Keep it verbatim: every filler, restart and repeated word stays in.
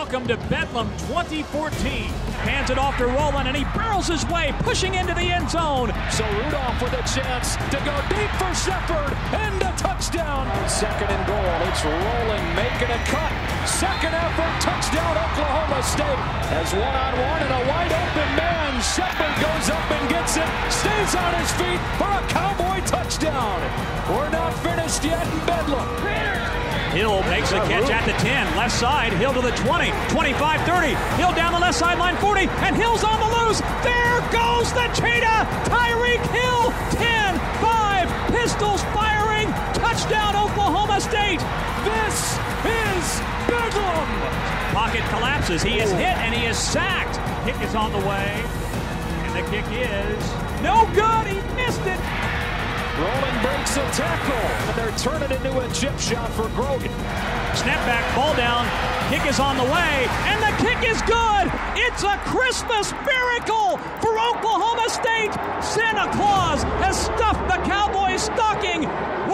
Welcome to Bedlam twenty fourteen. Hands it off to Roland, and he barrels his way, pushing into the end zone. So Rudolph with a chance to go deep for Shepard, and a touchdown. Second and goal, it's Roland making a cut. Second effort, touchdown Oklahoma State. As one-on-one and a wide-open man, Shepard goes up and gets it, stays on his feet for a Cowboy touchdown. We're not finished yet in Bedlam. Hill makes the catch at the ten, left side, Hill to the twenty, twenty-five, thirty, Hill down the left sideline, forty, and Hill's on the loose. There goes the cheetah, Tyreek Hill, ten, five, pistols firing, touchdown Oklahoma State. This is Bedlam. Pocket collapses, he is hit and he is sacked. Kick is on the way, and the kick is no good, he missed it. Roland breaks a tackle, and they're turning it into a chip shot for Grogan. Snap back, ball down, kick is on the way, and the kick is good! It's a Christmas miracle for Oklahoma State! Santa Claus has stuffed the Cowboys' stocking